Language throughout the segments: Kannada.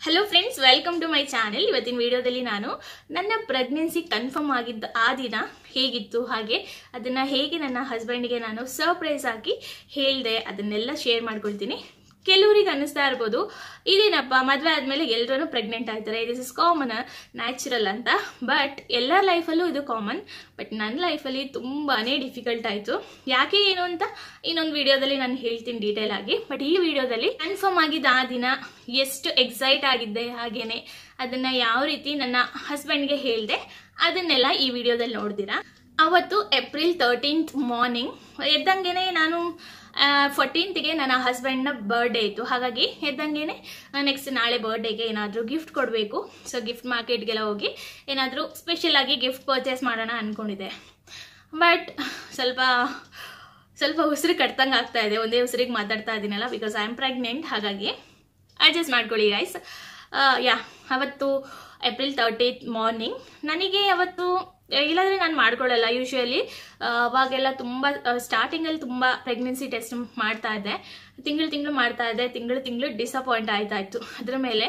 Hello friends, welcome to my channel. ಇವತ್ತಿನ ವಿಡಿಯೋದಲ್ಲಿ ನಾನು ನನ್ನ ಪ್ರೆಗ್ನೆನ್ಸಿ ಕನ್ಫರ್ಮ್ ಆಗಿದ್ದ ಆ ದಿನ ಹೇಗಿತ್ತು ಹಾಗೆ ಅದನ್ನ ಹೇಗೆ ನನ್ನ ಹಸ್ಬೆಂಡ್ ಗೆ ನಾನು ಸರ್ಪ್ರೈಸ್ ಆಗಿ ಹೇಳಿದೆ ಅದನ್ನೆಲ್ಲ ಶೇರ್ ಮಾಡ್ಕೊಳ್ತೀನಿ. ಕೆಲವರಿಗೆ ಅನಿಸ್ತಾ ಇರಬಹುದು ಇದೇನಪ್ಪ ಮದುವೆ ಆದ್ಮೇಲೆ ಎಲ್ಲರೂ ಪ್ರೆಗ್ನೆಂಟ್ ಆಗ್ತಾರೆ, ದಿಸ್ ಇಸ್ ಕಾಮನ್ ನ್ಯಾಚುರಲ್ ಅಂತ. ಬಟ್ ಎಲ್ಲರ ಲೈಫಲ್ಲೂ ಇದು ಕಾಮನ್. ಬಟ್ ನನ್ನ ಲೈಫಲ್ಲಿ ತುಂಬಾನೇ ಡಿಫಿಕಲ್ಟ್ ಆಯಿತು. ಯಾಕೆ ಏನು ಅಂತ ಇನ್ನೊಂದು ವಿಡಿಯೋದಲ್ಲಿ ನಾನು ಹೇಳ್ತೀನಿ ಡೀಟೇಲ್ ಆಗಿ. ಬಟ್ ಈ ವಿಡಿಯೋದಲ್ಲಿ ಕನ್ಫರ್ಮ್ ಆಗಿದ್ದ ಆ ದಿನ ಎಷ್ಟು ಎಕ್ಸೈಟ್ ಆಗಿದ್ದೆ, ಹಾಗೇನೆ ಅದನ್ನ ಯಾವ ರೀತಿ ನನ್ನ ಹಸ್ಬೆಂಡ್ಗೆ ಹೇಳಿದೆ ಅದನ್ನೆಲ್ಲ ಈ ವಿಡಿಯೋದಲ್ಲಿ ನೋಡ್ತೀರಾ. ಅವತ್ತು ಏಪ್ರಿಲ್ 13th ಮಾರ್ನಿಂಗ್ ಎದ್ದಂಗೆನೆ ನಾನು 14th ನನ್ನ ಹಸ್ಬೆಂಡ್ನ ಬರ್ಡೇ ಇತ್ತು. ಹಾಗಾಗಿ ಎದ್ದಂಗೆನೆ ನೆಕ್ಸ್ಟ್ ನಾಳೆ ಬರ್ಡೇಗೆ ಏನಾದರೂ ಗಿಫ್ಟ್ ಕೊಡಬೇಕು. ಸೊ ಗಿಫ್ಟ್ ಮಾರ್ಕೆಟ್ಗೆಲ್ಲ ಹೋಗಿ ಏನಾದರೂ ಸ್ಪೆಷಲ್ ಆಗಿ ಗಿಫ್ಟ್ ಪರ್ಚೇಸ್ ಮಾಡೋಣ ಅಂದ್ಕೊಂಡಿದ್ದೆ. ಬಟ್ ಸ್ವಲ್ಪ ಉಸಿರು ಕಟ್ತಂಗೆ ಆಗ್ತಾ ಇದೆ. ಒಂದೇ ಉಸಿರಿಗೆ ಮಾತಾಡ್ತಾ ಇದ್ದೀನಲ್ಲ, ಬಿಕಾಸ್ ಐ ಆಮ್ ಪ್ರೆಗ್ನೆಂಟ್. ಹಾಗಾಗಿ ಅಡ್ಜಸ್ಟ್ ಮಾಡ್ಕೊಳ್ಳಿ ಗೈಸ್. ಅವತ್ತು ಏಪ್ರಿಲ್ 30th ಮಾರ್ನಿಂಗ್ ನನಗೆ ಅವತ್ತು ಇಲ್ಲಾಂದರೆ ನಾನು ಮಾಡ್ಕೊಳ್ಳಲ್ಲ. ಯೂಶ್ವಲಿ ಅವಾಗೆಲ್ಲ ತುಂಬ ಸ್ಟಾರ್ಟಿಂಗಲ್ಲಿ ತುಂಬ ಪ್ರೆಗ್ನೆನ್ಸಿ ಟೆಸ್ಟ್ ಮಾಡ್ತಾ ಇದ್ದೆ, ತಿಂಗಳು ಮಾಡ್ತಾ ಇದ್ದೆ. ತಿಂಗಳು ಡಿಸಪಾಯಿಂಟ್ ಆಯ್ತಾಯಿತ್ತು. ಅದ್ರ ಮೇಲೆ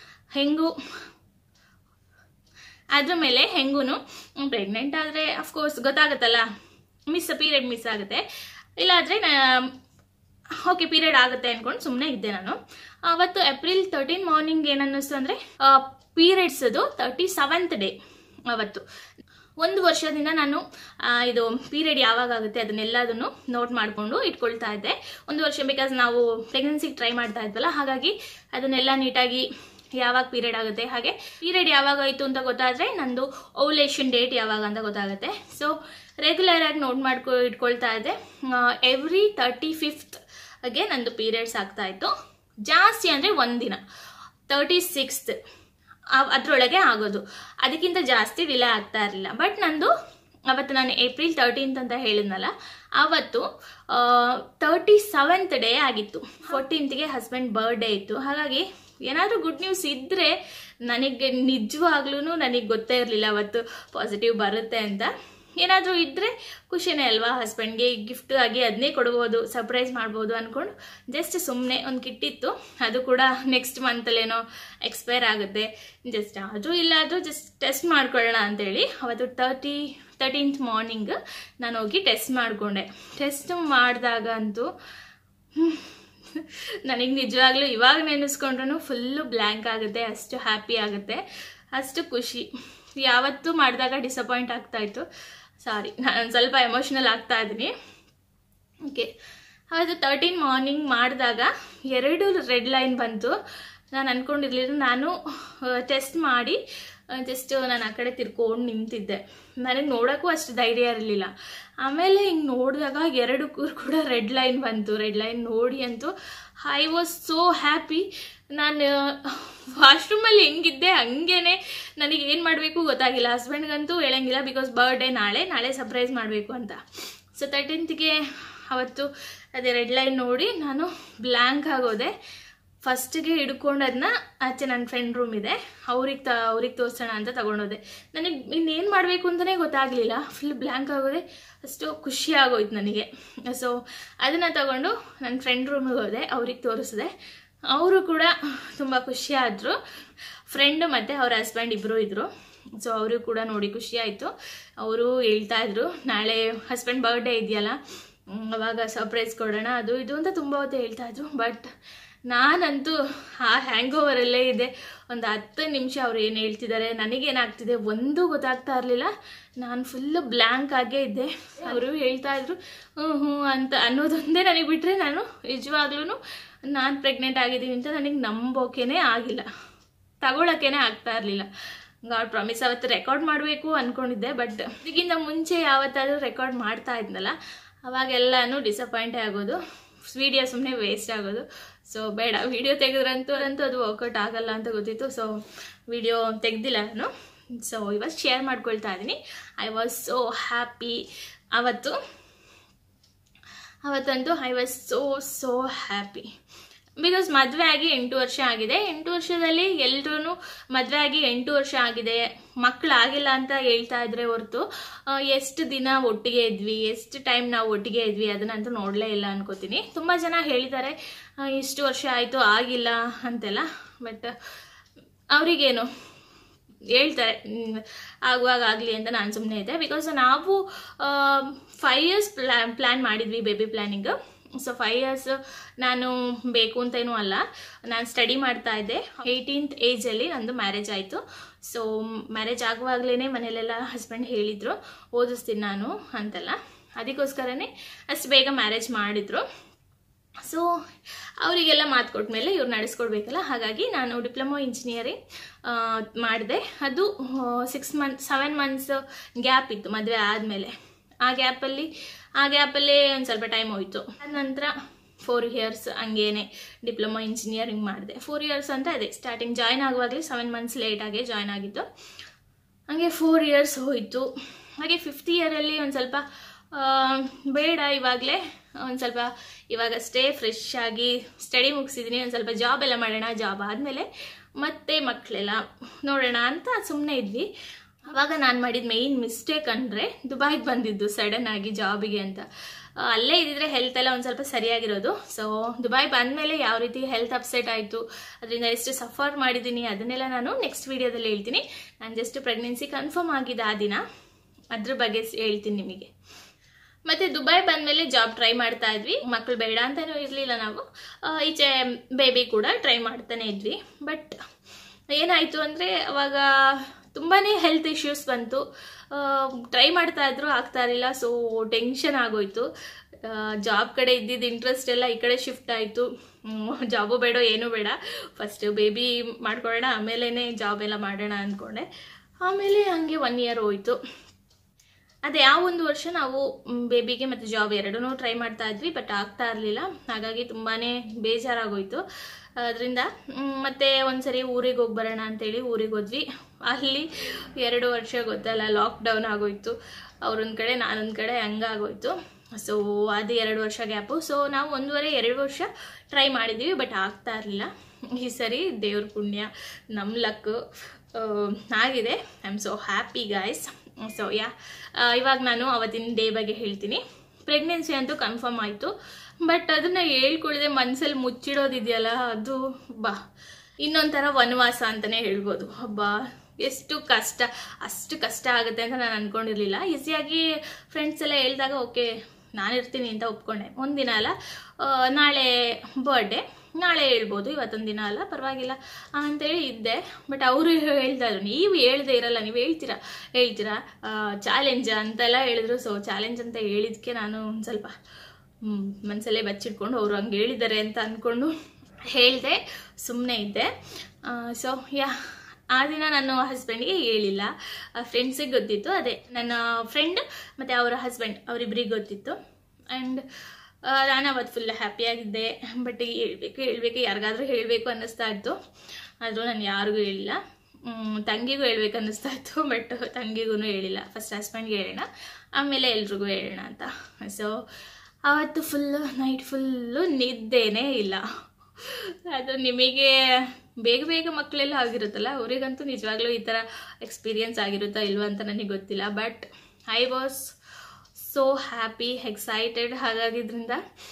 ಹೆಂಗೂ ಪ್ರೆಗ್ನೆಂಟ್ ಆದರೆ ಅಫ್ಕೋರ್ಸ್ ಗೊತ್ತಾಗುತ್ತಲ್ಲ, ಪೀರಿಯಡ್ ಮಿಸ್ ಆಗುತ್ತೆ. ಇಲ್ಲಾದರೆ ಓಕೆ ಪೀರಿಯಡ್ ಆಗುತ್ತೆ ಅಂದ್ಕೊಂಡು ಸುಮ್ಮನೆ ಇದ್ದೆ ನಾನು. ಅವತ್ತು ಏಪ್ರಿಲ್ 13 ಮಾರ್ನಿಂಗ್ ಏನನ್ನಿಸ್ತು ಅಂದರೆ ಪೀರಿಯಡ್ಸ್ ಅದು 37th ಡೇ. ಅವತ್ತು 1 ವರ್ಷದಿಂದ ನಾನು ಇದು ಪೀರಿಯಡ್ ಯಾವಾಗ ಆಗುತ್ತೆ ಅದನ್ನೆಲ್ಲದನ್ನು ನೋಟ್ ಮಾಡಿಕೊಂಡು ಇಟ್ಕೊಳ್ತಾ ಇದ್ದೆ. 1 ವರ್ಷ ಬಿಕಾಸ್ ನಾವು ಪ್ರೆಗ್ನೆನ್ಸಿಗೆ ಟ್ರೈ ಮಾಡ್ತಾ ಇದ್ವಲ್ಲ, ಹಾಗಾಗಿ ಅದನ್ನೆಲ್ಲ ನೀಟಾಗಿ ಯಾವಾಗ ಪೀರಿಯಡ್ ಆಗುತ್ತೆ, ಹಾಗೆ ಪೀರಿಯಡ್ ಯಾವಾಗ ಆಯಿತು ಅಂತ ಗೊತ್ತಾದರೆ ನಂದು ಓವ್ಯುಲೇಷನ್ ಡೇಟ್ ಯಾವಾಗ ಅಂತ ಗೊತ್ತಾಗುತ್ತೆ. ಸೊ ರೆಗ್ಯುಲರ್ ಆಗಿ ನೋಟ್ ಇಟ್ಕೊಳ್ತಾ ಇದ್ದೆ. ಎವ್ರಿ 35th ನಂದು ಪೀರಿಯಡ್ಸ್ ಆಗ್ತಾ ಇತ್ತು. ಜಾಸ್ತಿ ಅಂದರೆ ಒಂದಿನ 36th ಅದರೊಳಗೆ ಆಗೋದು, ಅದಕ್ಕಿಂತ ಜಾಸ್ತಿ ಡಿಲೇ ಆಗ್ತಾ ಇರಲಿಲ್ಲ. ಬಟ್ ನಂದು ಅವತ್ತು ನಾನು ಏಪ್ರಿಲ್ 13th ಅಂತ ಹೇಳಿದ್ನಲ್ಲ, ಅವತ್ತು 37th ಡೇ ಆಗಿತ್ತು. 14th ಹಸ್ಬೆಂಡ್ ಬರ್ಡೇ ಇತ್ತು. ಹಾಗಾಗಿ ಏನಾದರೂ ಗುಡ್ ನ್ಯೂಸ್ ಇದ್ದರೆ ನನಗೆ ನಿಜವಾಗ್ಲೂ ನನಗೆ ಗೊತ್ತೇ ಇರಲಿಲ್ಲ ಅವತ್ತು ಪಾಸಿಟಿವ್ ಬರುತ್ತೆ ಅಂತ. ಏನಾದರೂ ಇದ್ದರೆ ಖುಷಿನೇ ಅಲ್ವಾ, ಹಸ್ಬೆಂಡ್ಗೆ ಗಿಫ್ಟ್ ಆಗಿ ಅದನ್ನೇ ಕೊಡ್ಬೋದು, ಸರ್ಪ್ರೈಸ್ ಮಾಡ್ಬೋದು ಅಂದ್ಕೊಂಡು ಜಸ್ಟ್ ಸುಮ್ಮನೆ ಒಂದು ಕಿಟ್ಟಿತ್ತು. ಅದು ಕೂಡ ನೆಕ್ಸ್ಟ್ ಮಂತಲ್ಲೇನೋ ಎಕ್ಸ್ಪೈರ್ ಆಗುತ್ತೆ. ಜಸ್ಟ್ ಆದರೂ ಇಲ್ಲಾದರೂ ಜಸ್ಟ್ ಟೆಸ್ಟ್ ಮಾಡ್ಕೊಳ್ಳೋಣ ಅಂತೇಳಿ ಅವತ್ತು 13th ಮಾರ್ನಿಂಗ್ ನಾನು ಹೋಗಿ ಟೆಸ್ಟ್ ಮಾಡಿಕೊಂಡೆ. ಟೆಸ್ಟ್ ಮಾಡಿದಾಗ ಅಂತೂ ನನಗೆ ನಿಜವಾಗ್ಲೂ ಇವಾಗ ನೆನೆಸ್ಕೊಂಡ್ರೂ ಫುಲ್ಲು ಬ್ಲ್ಯಾಂಕ್ ಆಗುತ್ತೆ. ಅಷ್ಟು ಹ್ಯಾಪಿ ಆಗುತ್ತೆ, ಅಷ್ಟು ಖುಷಿ. ಯಾವತ್ತೂ ಮಾಡಿದಾಗ ಡಿಸಪಾಯಿಂಟ್ ಆಗ್ತಾಯಿತ್ತು. ಸಾರಿ, ನಾನು ಸ್ವಲ್ಪ ಎಮೋಷ್ನಲ್ ಆಗ್ತಾ ಇದ್ದೀನಿ. ಓಕೆ, ಅದು 13 ಮಾರ್ನಿಂಗ್ ಮಾಡಿದಾಗ 2 ರೆಡ್ ಲೈನ್ ಬಂತು. ನಾನು ಅಂದ್ಕೊಂಡಿರ್ಲಿಲ್ಲ. ನಾನು ಟೆಸ್ಟ್ ಮಾಡಿ ಜಸ್ಟ್ ನಾನು ಆ ಕಡೆ ತಿರ್ಕೊಂಡು ನಿಂತಿದ್ದೆ. ನನಗೆ ನೋಡೋಕ್ಕೂ ಅಷ್ಟು ಧೈರ್ಯ ಇರಲಿಲ್ಲ. ಆಮೇಲೆ ಹಿಂಗೆ ನೋಡಿದಾಗ 2 ಕೂಡ ರೆಡ್ ಲೈನ್ ಬಂತು. ರೆಡ್ ಲೈನ್ ನೋಡಿ ಅಂತೂ ಐ ವಾಸ್ ಸೋ ಹ್ಯಾಪಿ. ನಾನು ವಾಶ್ರೂಮಲ್ಲಿ ಹೆಂಗಿದ್ದೆ ಹಂಗೇನೆ ನನಗೆ ಏನು ಮಾಡಬೇಕು ಗೊತ್ತಾಗಿಲ್ಲ. ಹಸ್ಬೆಂಡ್ಗಂತೂ ಹೇಳಂಗಿಲ್ಲ, ಬಿಕಾಸ್ ಬರ್ಡೇ ನಾಳೆ ಸರ್ಪ್ರೈಸ್ ಮಾಡಬೇಕು ಅಂತ. ಸೊ 13th ಅವತ್ತು ಅದೇ ರೆಡ್ ಲೈನ್ ನೋಡಿ ನಾನು ಬ್ಲ್ಯಾಂಕ್ ಆಗೋದೆ. ಫಸ್ಟಿಗೆ ಹಿಡ್ಕೊಂಡು ಅದನ್ನ ಆಚೆ ನನ್ನ ಫ್ರೆಂಡ್ ರೂಮ್ ಇದೆ, ಅವ್ರಿಗೆ ತೋರಿಸೋಣ ಅಂತ ತಗೊಂಡೋದೆ. ನನಗೆ ಇನ್ನೇನು ಮಾಡಬೇಕು ಅಂತಲೇ ಗೊತ್ತಾಗಲಿಲ್ಲ. ಫುಲ್ ಬ್ಲ್ಯಾಂಕ್ ಆಗೋದೆ, ಅಷ್ಟು ಖುಷಿ ಆಗೋಯ್ತು ನನಗೆ. ಸೊ ಅದನ್ನು ತಗೊಂಡು ನನ್ನ ಫ್ರೆಂಡ್ ರೂಮಿಗೆ ಹೋದೆ, ಅವ್ರಿಗೆ ತೋರಿಸಿದೆ. ಅವರು ಕೂಡ ತುಂಬ ಖುಷಿಯಾದರು. ಫ್ರೆಂಡ್ ಮತ್ತು ಅವ್ರ ಹಸ್ಬೆಂಡ್ ಇಬ್ಬರು ಇದ್ದರು. ಸೊ ಅವರು ಕೂಡ ನೋಡಿ ಖುಷಿ ಆಯಿತು. ಅವರು ಹೇಳ್ತಾಯಿದ್ರು ನಾಳೆ ಹಸ್ಬೆಂಡ್ ಬರ್ಡೇ ಇದೆಯಲ್ಲ, ಅವಾಗ ಸರ್ಪ್ರೈಸ್ ಕೊಡೋಣ ಅದು ಇದು ಅಂತ ತುಂಬ ಹೊತ್ತು ಹೇಳ್ತಾಯಿದ್ರು. ಬಟ್ ನಾನಂತೂ ಆ ಹ್ಯಾಂಗ್ ಓವರಲ್ಲೇ ಇದೆ. ಒಂದು 10 ನಿಮಿಷ ಅವ್ರು ಏನು ಹೇಳ್ತಿದ್ದಾರೆ, ನನಗೇನಾಗ್ತಿದೆ ಒಂದೂ ಗೊತ್ತಾಗ್ತಾ ಇರಲಿಲ್ಲ. ನಾನು ಫುಲ್ಲು ಬ್ಲ್ಯಾಂಕ್ ಆಗೇ ಇದ್ದೆ. ಅವರು ಹೇಳ್ತಾಯಿದ್ರು ಹ್ಞೂ ಅಂತ ಅನ್ನೋದೊಂದೇ ನನಗೆ ಬಿಟ್ಟರೆ ನಾನು ನಿಜವಾಗ್ಲೂ ನಾನು ಪ್ರೆಗ್ನೆಂಟ್ ಆಗಿದ್ದೀನಿ ಅಂತ ನನಗೆ ನಂಬೋಕೇ ಆಗಿಲ್ಲ, ತಗೊಳಕ್ಕೇನೆ ಆಗ್ತಾ ಇರಲಿಲ್ಲ. ಗಾಡ್ ಪ್ರಾಮಿಸ್ ಅವತ್ತು ರೆಕಾರ್ಡ್ ಮಾಡಬೇಕು ಅಂದ್ಕೊಂಡಿದ್ದೆ. ಬಟ್ ಇದಕ್ಕಿಂತ ಮುಂಚೆ ಯಾವತ್ತಾದರೂ ರೆಕಾರ್ಡ್ ಮಾಡ್ತಾ ಇದ್ನಲ್ಲ, ಅವಾಗೆಲ್ಲನೂ ಡಿಸಪಾಯಿಂಟೇ ಆಗೋದು, ವಿಡಿಯೋ ಸುಮ್ಮನೆ ವೇಸ್ಟ್ ಆಗೋದು. ಸೊ ಬೇಡ, ವಿಡಿಯೋ ತೆಗೆದ್ರಂತೂ ಅದು ವರ್ಕೌಟ್ ಆಗಲ್ಲ ಅಂತ ಗೊತ್ತಿತ್ತು. ಸೊ ವಿಡಿಯೋ ತೆಗೆದಿಲ್ಲ ನಾನು. ಸೊ ಇವತ್ತು ಶೇರ್ ಮಾಡ್ಕೊಳ್ತಾ ಇದ್ದೀನಿ. I was so happy. ಅವತ್ತಂತೂ I was so happy. Because ಮದುವೆ ಆಗಿ 8 ವರ್ಷ ಆಗಿದೆ. 8 ವರ್ಷದಲ್ಲಿ ಎಲ್ಲರೂ ಮದುವೆ ಆಗಿ 8 ವರ್ಷ ಆಗಿದೆ, ಮಕ್ಕಳಾಗಿಲ್ಲ ಅಂತ ಹೇಳ್ತಾ ಇದ್ರೆ ಹೊರತು ಎಷ್ಟು ದಿನ ಒಟ್ಟಿಗೆ ಇದ್ವಿ, ಎಷ್ಟು ಟೈಮ್ ನಾವು ಒಟ್ಟಿಗೆ ಇದ್ವಿ ಅದನ್ನಂತೂ ನೋಡಲೇ ಇಲ್ಲ ಅನ್ಕೋತೀನಿ. ತುಂಬ ಜನ ಹೇಳಿದ್ದಾರೆ ಇಷ್ಟು ವರ್ಷ ಆಯಿತು ಆಗಿಲ್ಲ ಅಂತೆಲ್ಲ. ಬಟ್ ಅವರಿಗೇನು ಹೇಳ್ತಾರೆ ಆಗುವಾಗ ಆಗಲಿ ಅಂತ ನಾನು ಸುಮ್ಮನೆ ಇದ್ದೆ. ಬಿಕಾಸ್ ನಾವು 5 years ಪ್ಲ್ಯಾನ್ ಮಾಡಿದ್ವಿ ಬೇಬಿ ಪ್ಲ್ಯಾನಿಂಗ್. ಸೊ 5 years ನಾನು ಬೇಕು ಅಂತೇನೂ ಅಲ್ಲ, ನಾನು ಸ್ಟಡಿ ಮಾಡ್ತಾ ಇದ್ದೆ. 18th ಏಜಲ್ಲಿ ನಂದು ಮ್ಯಾರೇಜ್ ಆಯಿತು. ಸೊ ಮ್ಯಾರೇಜ್ ಆಗುವಾಗಲೇ ಮನೇಲೆಲ್ಲ ಹಸ್ಬೆಂಡ್ ಹೇಳಿದರು ಓದಿಸ್ತೀನಿ ನಾನು ಅಂತೆಲ್ಲ. ಅದಕ್ಕೋಸ್ಕರನೇ ಅಷ್ಟು ಬೇಗ ಮ್ಯಾರೇಜ್ ಮಾಡಿದರು. ಸೊ ಅವರಿಗೆಲ್ಲ ಮಾತು ಕೊಟ್ಮೇಲೆ ಇವ್ರು ನಡೆಸ್ಕೊಡ್ಬೇಕಲ್ಲ, ಹಾಗಾಗಿ ನಾನು ಡಿಪ್ಲೊಮೊ ಇಂಜಿನಿಯರಿಂಗ್ ಮಾಡಿದೆ. ಅದು 7 months ಗ್ಯಾಪ್ ಇತ್ತು ಮದುವೆ ಆದಮೇಲೆ. ಆ ಗ್ಯಾಪಲ್ಲೇ ಒಂದು ಸ್ವಲ್ಪ ಟೈಮ್ ಹೋಯಿತು. ಅದ ನಂತರ 4 years ಹಂಗೇನೆ ಡಿಪ್ಲೊಮೊ ಇಂಜಿನಿಯರಿಂಗ್ ಮಾಡಿದೆ. 4 years ಅಂತ ಅದೇ ಸ್ಟಾರ್ಟಿಂಗ್ ಜಾಯ್ನ್ ಆಗುವಾಗಲೇ 7 months ಲೇಟಾಗೆ ಜಾಯ್ನ್ ಆಗಿದ್ದು. ಹಾಗೆ 4 years ಹೋಯಿತು. ಹಾಗೆ 5th year ಒಂದು ಸ್ವಲ್ಪ ಬೇಡ ಇವಾಗಲೇ ಒಂದು ಸ್ವಲ್ಪ ಇವಾಗಷ್ಟೇ ಫ್ರೆಶ್ ಆಗಿ ಸ್ಟಡಿ ಮುಗಿಸಿದ್ದೀನಿ, ಒಂದು ಸ್ವಲ್ಪ ಜಾಬ್ ಎಲ್ಲ ಮಾಡೋಣ, ಜಾಬ್ ಆದಮೇಲೆ ಮತ್ತೆ ಮಕ್ಕಳೆಲ್ಲ ನೋಡೋಣ ಅಂತ ಸುಮ್ಮನೆ ಇದ್ವಿ. ಆವಾಗ ನಾನು ಮಾಡಿದ ಮೇಯ್ನ್ ಮಿಸ್ಟೇಕ್ ಅಂದರೆ ದುಬೈಗೆ ಬಂದಿದ್ದು ಸಡನ್ ಆಗಿ ಜಾಬಿಗೆ ಅಂತ. ಅಲ್ಲೇ ಇದ್ದಿದ್ರೆ ಹೆಲ್ತ್ ಎಲ್ಲ ಒಂದು ಸ್ವಲ್ಪ ಸರಿಯಾಗಿರೋದು. ಸೊ ದುಬೈ ಬಂದಮೇಲೆ ಯಾವ ರೀತಿ ಹೆಲ್ತ್ ಅಪ್ಸೆಟ್ ಆಯಿತು, ಅದರಿಂದ ಎಷ್ಟು ಸಫರ್ ಮಾಡಿದ್ದೀನಿ ಅದನ್ನೆಲ್ಲ ನಾನು ನೆಕ್ಸ್ಟ್ ವೀಡಿಯೋದಲ್ಲಿ ಹೇಳ್ತೀನಿ. ನಾನು ಜಸ್ಟ್ ಪ್ರೆಗ್ನೆನ್ಸಿ ಕನ್ಫರ್ಮ್ ಆಗಿದ್ದ ಆ ದಿನ ಅದ್ರ ಬಗ್ಗೆ ಹೇಳ್ತೀನಿ ನಿಮಗೆ. ಮತ್ತು ದುಬೈ ಬಂದಮೇಲೆ ಜಾಬ್ ಟ್ರೈ ಮಾಡ್ತಾ ಇದ್ವಿ. ಮಕ್ಕಳು ಬೇಡ ಅಂತಲೂ ಇರಲಿಲ್ಲ, ನಾವು ಈಚೆ ಬೇಬಿ ಕೂಡ ಟ್ರೈ ಮಾಡ್ತಾನೆ ಇದ್ವಿ. ಬಟ್ ಏನಾಯಿತು ಅಂದರೆ ಅವಾಗ ತುಂಬಾ ಹೆಲ್ತ್ ಇಶ್ಯೂಸ್ ಬಂತು. ಟ್ರೈ ಮಾಡ್ತಾ ಇದ್ರು ಆಗ್ತಾ ಇರಲಿಲ್ಲ. ಸೊ ಟೆನ್ಷನ್ ಆಗೋಯ್ತು. ಜಾಬ್ ಕಡೆ ಇದ್ದಿದ್ದು ಇಂಟ್ರೆಸ್ಟ್ ಎಲ್ಲ ಈ ಕಡೆ ಶಿಫ್ಟ್ ಆಯಿತು. ಜಾಬು ಬೇಡ ಏನೂ ಬೇಡ, ಫಸ್ಟ್ ಬೇಬಿ ಮಾಡ್ಕೊಳ್ಳೋಣ ಆಮೇಲೆ ಜಾಬ್ ಎಲ್ಲ ಮಾಡೋಣ ಅಂದ್ಕೊಂಡೆ. ಆಮೇಲೆ ಹಂಗೆ 1 year ಹೋಯಿತು. ಅದೇ ಆ 1 ವರ್ಷ ನಾವು ಬೇಬಿಗೆ ಮತ್ತು ಜಾಬ್ ಎರಡೂ ಟ್ರೈ ಮಾಡ್ತಾ ಇದ್ವಿ, ಬಟ್ ಆಗ್ತಾ ಇರಲಿಲ್ಲ. ಹಾಗಾಗಿ ತುಂಬಾ ಬೇಜಾರಾಗೋಯ್ತು. ಅದರಿಂದ ಮತ್ತೆ ಒಂದ್ಸರಿ ಊರಿಗೆ ಹೋಗಿ ಬರೋಣ ಅಂತೇಳಿ ಊರಿಗೆ ಹೋದ್ವಿ. ಅಲ್ಲಿ 2 ವರ್ಷ ಗೊತ್ತಲ್ಲ ಲಾಕ್ಡೌನ್ ಆಗೋಯ್ತು. ಅವ್ರೊಂದು ಕಡೆ ನಾನೊಂದು ಕಡೆ ಹಂಗಾಗೋಯ್ತು. ಸೊ ಅದು 2 ವರ್ಷ ಗ್ಯಾಪು. ಸೊ ನಾವು 1.5-2 ವರ್ಷ ಟ್ರೈ ಮಾಡಿದ್ವಿ, ಬಟ್ ಆಗ್ತಾ ಇರಲಿಲ್ಲ. ಈ ಸರಿ ದೇವ್ರ ಪುಣ್ಯ ನಮ್ಮ ಲಕ್ ಆಗಿದೆ. I am so happy guys. So ಇವಾಗ ನಾನು ಅವತ್ತಿನ ಡೇ ಬಗ್ಗೆ ಹೇಳ್ತೀನಿ. ಪ್ರೆಗ್ನೆನ್ಸಿ ಅಂತೂ ಕನ್ಫರ್ಮ್ ಆಯಿತು, ಬಟ್ ಅದನ್ನು ಹೇಳ್ಕೊಳ್ಳದೆ ಮನಸ್ಸಲ್ಲಿ ಮುಚ್ಚಿಡೋದಿದೆಯಲ್ಲ, ಅದು ಇನ್ನೊಂಥರ ವನವಾಸ ಅಂತಲೇ ಹೇಳ್ಬೋದು. ಎಷ್ಟು ಕಷ್ಟ, ಅಷ್ಟು ಕಷ್ಟ ಆಗುತ್ತೆ ಅಂತ ನಾನು ಅಂದ್ಕೊಂಡಿರಲಿಲ್ಲ. ಈಸಿಯಾಗಿ ಫ್ರೆಂಡ್ಸ್ ಎಲ್ಲ ಹೇಳಿದಾಗ ಓಕೆ ನಾನಿರ್ತೀನಿ ಅಂತ ಒಪ್ಕೊಂಡೆ. ಒಂದಿನ ಅಲ್ಲ, ನಾಳೆ ಬರ್ಡೇ, ನಾಳೆ ಹೇಳ್ಬೋದು, ಇವತ್ತೊಂದು ದಿನ ಅಲ್ಲ ಪರವಾಗಿಲ್ಲ ಅಂತೇಳಿ ಇದ್ದೆ. ಬಟ್ ಅವರು ಹೇಳ್ತಾಯಿದ್ರು ನೀವು ಹೇಳ್ದೆ ಇರಲ್ಲ, ನೀವು ಹೇಳ್ತೀರಾ ಚಾಲೆಂಜ್ ಅಂತೆಲ್ಲ ಹೇಳಿದ್ರು. ಸೊ ಚಾಲೆಂಜ್ ಅಂತ ಹೇಳಿದ್ಕೆ ನಾನು ಒಂದು ಸ್ವಲ್ಪ ಮನಸ್ಸಲ್ಲೇ ಬಚ್ಚಿಟ್ಕೊಂಡು ಅವರು ಹಂಗೆ ಹೇಳಿದ್ದಾರೆ ಅಂತ ಅಂದ್ಕೊಂಡು ಹೇಳಿದೆ, ಸುಮ್ಮನೆ ಇದ್ದೆ. ಸೊ ಆ ದಿನ ನನ್ನ ಹಸ್ಬೆಂಡ್ಗೆ ಹೇಳಿಲ್ಲ, ಫ್ರೆಂಡ್ಸಿಗೆ ಗೊತ್ತಿತ್ತು. ಅದೇ ನನ್ನ ಫ್ರೆಂಡ್ ಮತ್ತು ಅವರ ಹಸ್ಬೆಂಡ್ ಅವರಿಬ್ಬರಿಗೆ ಗೊತ್ತಿತ್ತು. ಆ್ಯಂಡ್ ನಾನು ಅವತ್ತು ಫುಲ್ ಹ್ಯಾಪಿಯಾಗಿದ್ದೆ. ಬಟ್ ಹೇಳ್ಬೇಕು ಯಾರಿಗಾದ್ರೂ ಹೇಳಬೇಕು ಅನ್ನಿಸ್ತಾ ಇತ್ತು, ಆದರೂ ನಾನು ಯಾರಿಗೂ ಹೇಳಿಲ್ಲ. ತಂಗಿಗೂ ಹೇಳ್ಬೇಕು ಅನ್ನಿಸ್ತಾ ಇತ್ತು, ಬಟ್ ತಂಗಿಗೂ ಹೇಳಿಲ್ಲ. ಫಸ್ಟ್ ಹಸ್ಬೆಂಡ್ಗೆ ಹೇಳೋಣ, ಆಮೇಲೆ ಎಲ್ರಿಗೂ ಹೇಳೋಣ ಅಂತ. ಸೊ ಆವತ್ತು ನೈಟ್ ಫುಲ್ಲು ನಿದ್ದೇನೇ ಇಲ್ಲ. ಅದು ನಿಮಗೆ ಬೇಗ ಮಕ್ಕಳೆಲ್ಲ ಆಗಿರುತ್ತಲ್ಲ, ಅವರಿಗಂತೂ ನಿಜವಾಗ್ಲೂ ಈ ಥರ ಎಕ್ಸ್ಪೀರಿಯನ್ಸ್ ಆಗಿರುತ್ತಾ ಇಲ್ವ ಅಂತ ನನಗೆ ಗೊತ್ತಿಲ್ಲ. But I was so happy, excited. ಹಾಗಾಗಿದ್ರಿಂದ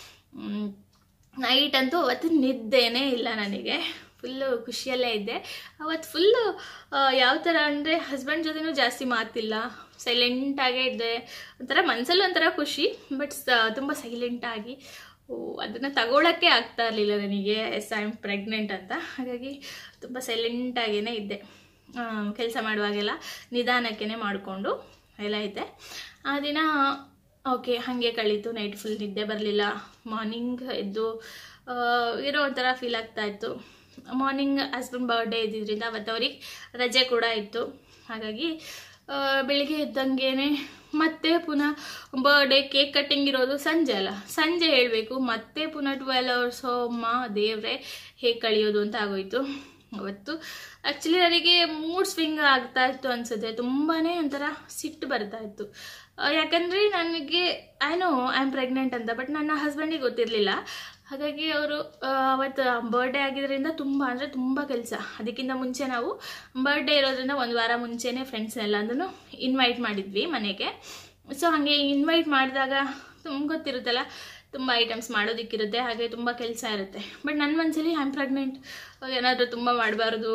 ನೈಟ್ ಅಂತೂ ಅವತ್ತು ನಿದ್ದೇನೇ ಇಲ್ಲ ನನಗೆ. ಫುಲ್ಲು ಖುಷಿಯಲ್ಲೇ ಇದ್ದೆ ಅವತ್ತು. ಫುಲ್ಲು ಯಾವ ಥರ ಅಂದರೆ ಹಸ್ಬೆಂಡ್ ಜೊತೆನೂ ಜಾಸ್ತಿ ಮಾತಿಲ್ಲ, ಸೈಲೆಂಟಾಗೇ ಇದ್ದೆ. ಒಂಥರ ಮನಸ್ಸಲ್ಲಿ ಒಂಥರ ಖುಷಿ, ಬಟ್ ತುಂಬ ಸೈಲೆಂಟಾಗಿ ಅದನ್ನು ತಗೊಳ್ಳೋಕ್ಕೆ ಆಗ್ತಾ ಇರಲಿಲ್ಲ ನನಗೆ. ಐ ಆಮ್ ಪ್ರೆಗ್ನೆಂಟ್ ಅಂತ. ಹಾಗಾಗಿ ತುಂಬ ಸೈಲೆಂಟಾಗೇ ಇದ್ದೆ. ಕೆಲಸ ಮಾಡುವಾಗೆಲ್ಲ ನಿಧಾನಕ್ಕೇ ಮಾಡಿಕೊಂಡು ಎಲ್ಲ ಇದ್ದೆ. ಆ ದಿನ ಓಕೆ ಹಾಗೆ ಕಳೀತು. ನೈಟ್ ಫುಲ್ ನಿದ್ದೆ ಬರಲಿಲ್ಲ. ಮಾರ್ನಿಂಗ್ ಎದ್ದು ಇರೋ ಒಂಥರ ಫೀಲ್ ಆಗ್ತಾಯಿತ್ತು. ಮಾರ್ನಿಂಗ್ ಹಸ್ಬೆಂಡ್ ಬರ್ಡೇ ಇದ್ದಿದ್ದರಿಂದ ಅವತ್ತು ಅವ್ರಿಗೆ ರಜೆ ಕೂಡ ಇತ್ತು. ಹಾಗಾಗಿ ಬೆಳಿಗ್ಗೆ ಎದ್ದಂಗೆ ಮತ್ತೆ ಪುನಃ ಬರ್ಡೇ ಕೇಕ್ ಕಟ್ಟಿಂಗ್ ಇರೋದು ಸಂಜೆ ಅಲ್ಲ, ಸಂಜೆ ಹೇಳಬೇಕು. ಮತ್ತೆ ಪುನಃ 12 hours. ಅಮ್ಮ ದೇವ್ರೆ ಹೇಗೆ ಕಳಿಯೋದು ಅಂತ ಆಗೋಯ್ತು ಅವತ್ತು. ಆ್ಯಕ್ಚುಲಿ ನನಗೆ ಮೂಡ್ ಸ್ವಿಂಗ್ ಆಗ್ತಾ ಇತ್ತು ಅನಿಸುತ್ತೆ. ತುಂಬಾ ಒಂಥರ ಸಿಟ್ಟು ಬರ್ತಾ ಇತ್ತು. ಯಾಕಂದರೆ ನನಗೆ ಐ ಆಮ್ ಪ್ರೆಗ್ನೆಂಟ್ ಅಂತ, ಬಟ್ ನನ್ನ ಹಸ್ಬೆಂಡಿಗೆ ಗೊತ್ತಿರಲಿಲ್ಲ. ಹಾಗಾಗಿ ಅವರು ಅವತ್ತು ಬರ್ಡೇ ಆಗಿದ್ದರಿಂದ ತುಂಬ ಕೆಲಸ. ಅದಕ್ಕಿಂತ ಮುಂಚೆ ನಾವು ಬರ್ಡೇ ಇರೋದ್ರಿಂದ 1 ವಾರ ಮುಂಚೆನೇ ಫ್ರೆಂಡ್ಸ್ನೆಲ್ಲಂದೂ ಇನ್ವೈಟ್ ಮಾಡಿದ್ವಿ ಮನೆಗೆ. ಸೊ ಹಾಗೆ ಇನ್ವೈಟ್ ಮಾಡಿದಾಗ ಗೊತ್ತಿರುತ್ತಲ್ಲ, ತುಂಬ ಐಟಮ್ಸ್ ಮಾಡೋದಕ್ಕಿರುತ್ತೆ, ಹಾಗೆ ತುಂಬ ಕೆಲಸ ಇರುತ್ತೆ. ಬಟ್ ನನ್ನ ಮನಸ್ಸಲ್ಲಿ ಐ ಆಮ್ ಪ್ರೆಗ್ನೆಂಟ್, ಏನಾದರೂ ತುಂಬ ಮಾಡಬಾರ್ದು,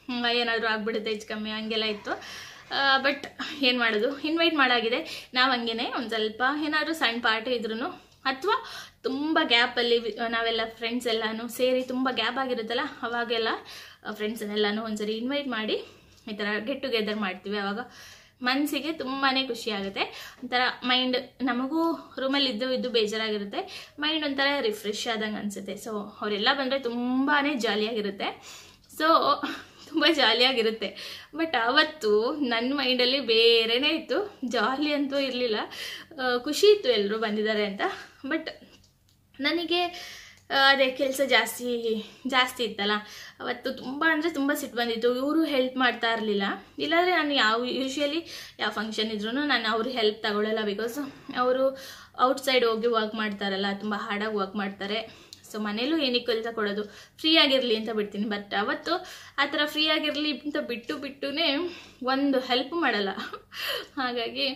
ಏನಾದರೂ ಆಗ್ಬಿಡುತ್ತೆ ಹೆಚ್ಚು ಕಮ್ಮಿ ಹಂಗೆಲ್ಲ ಇತ್ತು. ಬಟ್ ಏನು ಮಾಡೋದು, ಇನ್ವೈಟ್ ಮಾಡಾಗಿದೆ. ನಾವು ಹಂಗೇ ಒಂದು ಸ್ವಲ್ಪ ಏನಾದರೂ ಸಣ್ಣ ಪಾರ್ಟಿ ಇದ್ರೂ ಅಥವಾ ತುಂಬ ಗ್ಯಾಪಲ್ಲಿ ನಾವೆಲ್ಲ ಫ್ರೆಂಡ್ಸ್ ಎಲ್ಲನೂ ಸೇರಿ ತುಂಬ ಗ್ಯಾಪ್ ಆಗಿರುತ್ತಲ್ಲ, ಅವಾಗೆಲ್ಲ ಫ್ರೆಂಡ್ಸನ್ನೆಲ್ಲನೂ ಒಂದ್ಸರಿ ಇನ್ವೈಟ್ ಮಾಡಿ ಈ ಥರ ಗೆಟ್ ಟುಗೆದರ್ ಮಾಡ್ತೀವಿ. ಆವಾಗ ಮನಸ್ಸಿಗೆ ತುಂಬಾ ಖುಷಿ ಆಗುತ್ತೆ. ಒಂಥರ ಮೈಂಡ್, ನಮಗೂ ರೂಮಲ್ಲಿ ಇದ್ದು ಬೇಜಾರಾಗಿರುತ್ತೆ, ಮೈಂಡ್ ಒಂಥರ ರಿಫ್ರೆಶ್ ಆದಂಗೆ ಅನಿಸುತ್ತೆ. ಸೊ ಅವರೆಲ್ಲ ಬಂದರೆ ತುಂಬಾ ಜಾಲಿಯಾಗಿರುತ್ತೆ. ಸೊ ತುಂಬ ಜಾಲಿಯಾಗಿರುತ್ತೆ. ಬಟ್ ಆವತ್ತು ನನ್ನ ಮೈಂಡಲ್ಲಿ ಬೇರೆನೇ ಇತ್ತು, ಜಾಲಿ ಅಂತೂ ಇರಲಿಲ್ಲ. ಖುಷಿ ಇತ್ತು ಎಲ್ಲರೂ ಬಂದಿದ್ದಾರೆ ಅಂತ. ಬಟ್ ನನಗೆ ಅದೇ ಕೆಲಸ ಜಾಸ್ತಿ ಇತ್ತಲ್ಲ ಅವತ್ತು, ತುಂಬ ಅಂದರೆ ತುಂಬ ಸಿಟ್ಟು ಬಂದಿತ್ತು. ಇವರು ಹೆಲ್ಪ್ ಮಾಡ್ತಾ ಇರಲಿಲ್ಲ. ಇಲ್ಲಾಂದರೆ ನಾನು ಯೂಶ್ವಲಿ ಯಾವ ಫಂಕ್ಷನ್ ಇದ್ರೂ ನಾನು ಅವ್ರಿಗೆ ಹೆಲ್ಪ್ ತಗೊಳ್ಳಲ್ಲ. ಬಿಕಾಸ್ ಅವರು ಔಟ್ಸೈಡ್ ಹೋಗಿ ವರ್ಕ್ ಮಾಡ್ತಾರಲ್ಲ, ತುಂಬ ಹಾರ್ಡಾಗಿ ವರ್ಕ್ ಮಾಡ್ತಾರೆ. ಸೊ ಮನೇಲೂ ಏನಕ್ಕೆ ಕೆಲಸ ಕೊಡೋದು, ಫ್ರೀ ಆಗಿರಲಿ ಅಂತ ಬಿಡ್ತೀನಿ. ಬಟ್ ಅವತ್ತು ಆ ಥರ ಫ್ರೀ ಆಗಿರಲಿ ಅಂತ ಬಿಟ್ಟುನೇ ಒಂದು ಹೆಲ್ಪ್ ಮಾಡಲ್ಲ. ಹಾಗಾಗಿ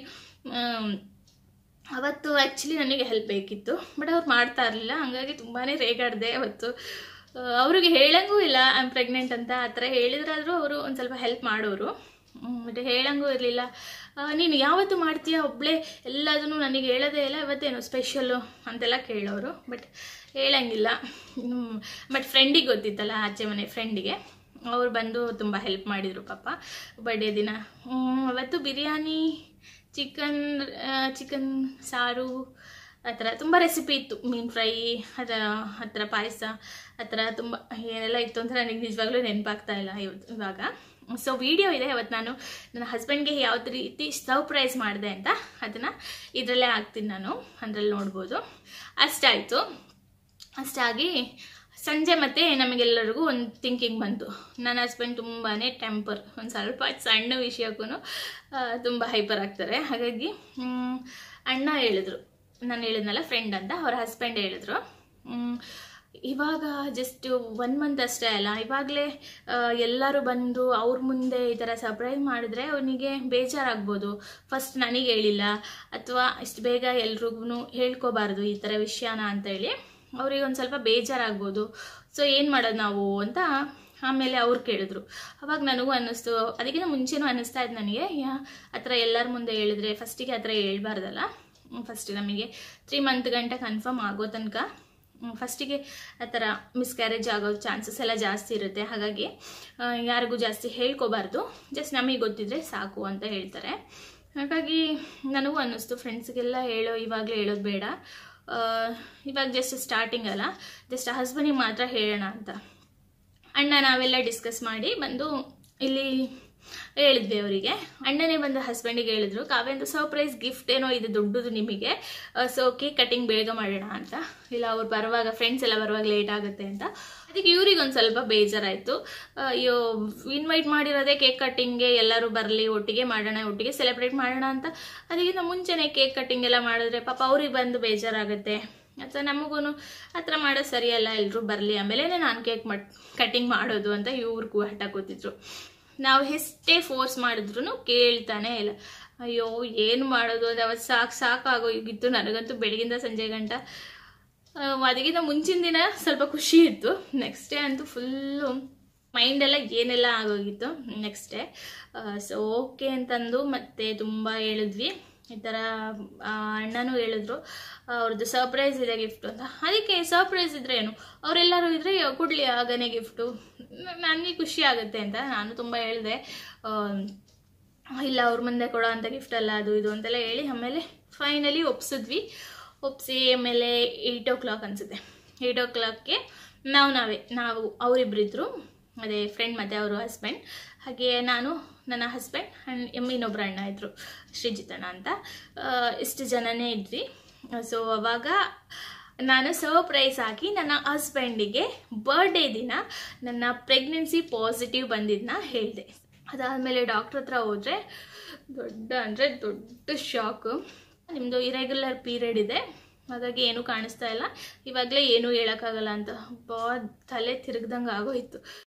ಅವತ್ತು ಆ್ಯಕ್ಚುಲಿ ನನಗೆ ಹೆಲ್ಪ್ ಬೇಕಿತ್ತು, ಬಟ್ ಅವ್ರು ಮಾಡ್ತಾ ಇರಲಿಲ್ಲ. ಹಾಗಾಗಿ ತುಂಬಾ ರೇಗಾಡಿದೆ ಅವತ್ತು. ಅವ್ರಿಗೆ ಹೇಳಂಗೂ ಇಲ್ಲ ಐ ಆಮ್ ಪ್ರೆಗ್ನೆಂಟ್ ಅಂತ. ಆ ಥರ ಹೇಳಿದ್ರಾದರೂ ಅವರು ಒಂದು ಸ್ವಲ್ಪ ಹೆಲ್ಪ್ ಮಾಡೋರು, ಬಟ್ ಹೇಳಂಗೂ ಇರಲಿಲ್ಲ. ನೀನು ಯಾವತ್ತು ಮಾಡ್ತೀಯಾ ಒಬ್ಬಳೇ ಎಲ್ಲದೂ, ನನಗೆ ಹೇಳೋದೇ ಇಲ್ಲ, ಇವತ್ತೇನು ಸ್ಪೆಷಲ್ಲು ಅಂತೆಲ್ಲ ಕೇಳೋರು. ಬಟ್ ಹೇಳಂಗಿಲ್ಲ. ಬಟ್ ಫ್ರೆಂಡಿಗೆ ಗೊತ್ತಿತ್ತಲ್ಲ, ಆಚೆ ಮನೆ ಫ್ರೆಂಡಿಗೆ, ಅವ್ರು ಬಂದು ತುಂಬ ಹೆಲ್ಪ್ ಮಾಡಿದರು ಪಾಪ ಬರ್ಡೇ ದಿನ. ಅವತ್ತು ಬಿರಿಯಾನಿ, ಚಿಕನ್ ಸಾರು, ಆ ಥರ ತುಂಬ ರೆಸಿಪಿ ಇತ್ತು. ಮೀನು ಫ್ರೈ, ಆ ಥರ ಪಾಯಸ, ಆ ಥರ ತುಂಬ ಏನೆಲ್ಲ ಇತ್ತು ಅಂತ ನನಗೆ ನಿಜವಾಗ್ಲೂ ನೆನಪಾಗ್ತಾ ಇಲ್ಲ ಇವಾಗ. ಸೊ ವಿಡಿಯೋ ಇದೆ, ಅವತ್ತು ನಾನು ನನ್ನ ಹಸ್ಬೆಂಡ್ಗೆ ಯಾವ ರೀತಿ ಸರ್ಪ್ರೈಸ್ ಮಾಡಿದೆ ಅಂತ ಅದನ್ನು ಇದರಲ್ಲೇ ಹಾಕ್ತೀನಿ ನಾನು, ಅದರಲ್ಲಿ ನೋಡ್ಬೋದು. ಅಷ್ಟಾಯಿತು. ಅಷ್ಟಾಗಿ ಸಂಜೆ ಮತ್ತೆ ನಮಗೆಲ್ಲರಿಗೂ ಒಂದು ಥಿಂಕಿಂಗ್ ಬಂತು. ನನ್ನ ಹಸ್ಬೆಂಡ್ ತುಂಬಾ ಟೆಂಪರ್, ಒಂದು ಸ್ವಲ್ಪ ಸಣ್ಣ ವಿಷಯಕ್ಕೂ ತುಂಬ ಹೈಪರ್ ಆಗ್ತಾರೆ. ಹಾಗಾಗಿ ಅಣ್ಣ ಹೇಳಿದ್ರು, ನಾನು ಹೇಳಿದ್ನಲ್ಲ ಫ್ರೆಂಡ್ ಅಂತ, ಅವ್ರ ಹಸ್ಬೆಂಡ್ ಹೇಳಿದ್ರು, ಇವಾಗ ಜಸ್ಟ್ 1 ಮಂತ್ ಅಷ್ಟೇ ಅಲ್ಲ, ಇವಾಗಲೇ ಎಲ್ಲರೂ ಬಂದು ಅವ್ರ ಮುಂದೆ ಈ ಥರ ಸರ್ಪ್ರೈಸ್ ಮಾಡಿದ್ರೆ ಅವನಿಗೆ ಬೇಜಾರಾಗ್ಬೋದು. ಫಸ್ಟ್ ನನಗೆ ಹೇಳಿಲ್ಲ, ಅಥವಾ ಇಷ್ಟು ಬೇಗ ಎಲ್ರಿಗೂ ಹೇಳ್ಕೋಬಾರ್ದು ಈ ಥರ ವಿಷಯನ ಅಂತೇಳಿ ಅವ್ರಿಗೆ ಒಂದು ಸ್ವಲ್ಪ ಬೇಜಾರಾಗ್ಬೋದು. ಸೊ ಏನು ಮಾಡೋದು ನಾವು ಅಂತ ಆಮೇಲೆ ಅವ್ರು ಕೇಳಿದ್ರು. ಅವಾಗ ನನಗೂ ಅನ್ನಿಸ್ತು, ಅದಕ್ಕಿಂತ ಮುಂಚೆನೂ ಅನ್ನಿಸ್ತಾ ಇದ್ದು ನನಗೆ, ಆ ಥರ ಎಲ್ಲರ ಮುಂದೆ ಹೇಳಿದ್ರೆ ಫಸ್ಟಿಗೆ ಆ ಥರ ಹೇಳ್ಬಾರ್ದಲ್ಲ. ಫಸ್ಟ್ ನಮಗೆ 3 ಮಂತ್ ಗಂಟೆ ಕನ್ಫರ್ಮ್ ಆಗೋ ತನಕ ಫಸ್ಟಿಗೆ ಆ ಥರ ಮಿಸ್ಕ್ಯಾರೇಜ್ ಆಗೋ ಚಾನ್ಸಸ್ ಎಲ್ಲ ಜಾಸ್ತಿ ಇರುತ್ತೆ. ಹಾಗಾಗಿ ಯಾರಿಗೂ ಜಾಸ್ತಿ ಹೇಳ್ಕೋಬಾರ್ದು, ಜಸ್ಟ್ ನಮಗೆ ಗೊತ್ತಿದ್ರೆ ಸಾಕು ಅಂತ ಹೇಳ್ತಾರೆ. ಹಾಗಾಗಿ ನನಗೂ ಅನ್ನಿಸ್ತು, ಫ್ರೆಂಡ್ಸ್ಗೆಲ್ಲ ಇವಾಗಲೇ ಹೇಳೋದು ಬೇಡ, ಇವಾಗ ಜಸ್ಟ್ ಸ್ಟಾರ್ಟಿಂಗ್ ಅಲ್ಲ, ಜಸ್ಟ್ ಹಸ್ಬೆಂಡಿಗೆ ಮಾತ್ರ ಹೇಳೋಣ ಅಂತ ಅಣ್ಣ ನಾವೆಲ್ಲ ಡಿಸ್ಕಸ್ ಮಾಡಿ ಬಂದು ಇಲ್ಲಿ ಹೇಳಿದ್ವಿ ಅವರಿಗೆ. ಅಣ್ಣನೇ ಬಂದು ಹಸ್ಬೆಂಡಿಗೆ ಹೇಳಿದ್ರು, ಕಾವ್ಯಂದು ಸರ್ಪ್ರೈಸ್ ಗಿಫ್ಟ್ ಏನೋ ಇದು ದೊಡ್ಡದು ನಿಮಗೆ, ಸೊ ಕೇಕ್ ಕಟಿಂಗ್ ಬೇಗ ಮಾಡೋಣ ಅಂತ. ಇಲ್ಲ ಅವ್ರು ಬರುವಾಗ, ಫ್ರೆಂಡ್ಸ್ ಎಲ್ಲ ಬರುವಾಗ ಲೇಟ್ ಆಗುತ್ತೆ ಅಂತ. ಅದಕ್ಕೆ ಇವ್ರಿಗೆ ಒಂದು ಸ್ವಲ್ಪ ಬೇಜಾರಾಯಿತು. ಅಯ್ಯೋ ಇನ್ವೈಟ್ ಮಾಡಿರೋದೇ ಕೇಕ್ ಕಟ್ಟಿಂಗ್ಗೆ, ಎಲ್ಲರೂ ಬರಲಿ, ಒಟ್ಟಿಗೆ ಮಾಡೋಣ, ಒಟ್ಟಿಗೆ ಸೆಲೆಬ್ರೇಟ್ ಮಾಡೋಣ ಅಂತ. ಅದಕ್ಕಿಂತ ಮುಂಚೆನೇ ಕೇಕ್ ಕಟ್ಟಿಂಗ್ ಎಲ್ಲ ಮಾಡಿದ್ರೆ ಪಾಪ ಅವ್ರಿಗೆ ಬಂದು ಬೇಜಾರಾಗುತ್ತೆ. ಅಥವಾ ನಮಗೂ ಆ ಥರ ಮಾಡೋದು ಸರಿಯಲ್ಲ, ಎಲ್ಲರೂ ಬರಲಿ ಆಮೇಲೆ ನಾನು ಕೇಕ್ ಕಟ್ಟಿಂಗ್ ಮಾಡೋದು ಅಂತ ಇವ್ರಿಗೂ ಹಠ ಕೂತಿದ್ರು. ನಾವು ಎಷ್ಟೇ ಫೋರ್ಸ್ ಮಾಡಿದ್ರು ಕೇಳ್ತಾನೆ ಇಲ್ಲ. ಅಯ್ಯೋ ಏನು ಮಾಡೋದು, ಅದು ಅವತ್ತು ಸಾಕಾಗೋಗಿತ್ತು ನನಗಂತೂ ಬೆಳಗಿಂದ ಸಂಜೆ ಗಂಟ. ಅದಕ್ಕಿಂತ ಮುಂಚಿನ ದಿನ ಸ್ವಲ್ಪ ಖುಷಿ ಇತ್ತು, ನೆಕ್ಸ್ಟ್ ಡೇ ಅಂತೂ ಫುಲ್ಲು ಮೈಂಡೆಲ್ಲ ಏನೆಲ್ಲ ಆಗೋಗಿತ್ತು ನೆಕ್ಸ್ಟ್ ಡೇ. ಸೊ ಓಕೆ ಅಂತಂದು ಮತ್ತೆ ತುಂಬ ಹೇಳಿದ್ವಿ. ಈ ಥರ ಅಣ್ಣನೂ ಹೇಳಿದ್ರು ಅವ್ರದ್ದು ಸರ್ಪ್ರೈಸ್ ಇದೆ ಗಿಫ್ಟು ಅಂತ. ಅದಕ್ಕೆ ಸರ್ಪ್ರೈಸ್ ಇದ್ರೆ ಏನು, ಅವರೆಲ್ಲರೂ ಇದ್ದರೆ ಕೊಡಲಿ ಆಗನೇ ಗಿಫ್ಟು, ನನಗೆ ಖುಷಿ ಆಗುತ್ತೆ ಅಂತ ನಾನು ತುಂಬ ಹೇಳಿದೆ. ಇಲ್ಲ ಅವ್ರ ಮುಂದೆ ಕೊಡೋ ಅಂಥ ಗಿಫ್ಟ್ ಅಲ್ಲ ಅದು ಇದು ಅಂತೆಲ್ಲ ಹೇಳಿ ಆಮೇಲೆ ಫೈನಲಿ ಒಪ್ಪಿಸಿ ಆಮೇಲೆ 8 o'clock ಅನಿಸುತ್ತೆ. 8 o'clockಗೆ ನಾವು ಅವರಿಬ್ಬರಿದ್ರು, ಅದೇ ಫ್ರೆಂಡ್ ಮತ್ತು ಅವರು ಹಸ್ಬೆಂಡ್, ಹಾಗೆ ನಾನು, ನನ್ನ ಹಸ್ಬೆಂಡ್ ಆ್ಯಂಡ್ ಇನ್ನೊಬ್ಬರು ಅಣ್ಣ ಇದ್ದರು, ಶ್ರೀಜಿತಣ್ಣ ಅಂತ. ಇಷ್ಟು ಜನನೇ ಇದ್ವಿ. ಸೊ ಅವಾಗ ನಾನು ಸರ್ಪ್ರೈಸ್ ಆಗಿ ನನ್ನ ಹಸ್ಬೆಂಡಿಗೆ ಬರ್ಡೇ ದಿನ ನನ್ನ ಪ್ರೆಗ್ನೆನ್ಸಿ ಪಾಸಿಟಿವ್ ಬಂದಿದ್ದನ್ನ ಹೇಳಿದೆ. ಅದಾದಮೇಲೆ ಡಾಕ್ಟ್ರ್ ಹತ್ರ ಹೋದರೆ ದೊಡ್ಡ ಶಾಕು. ನಿಮ್ಮದು ಇರೆಗ್ಯುಲರ್ ಪೀರಿಯಡ್ ಇದೆ, ಹಾಗಾಗಿ ಏನೂ ಕಾಣಿಸ್ತಾ ಇಲ್ಲ, ಇವಾಗಲೇ ಏನೂ ಹೇಳೋಕ್ಕಾಗಲ್ಲ ಅಂತ. ತಲೆ ತಿರುಗ್ದಂಗೆ ಆಗೋಯಿತು.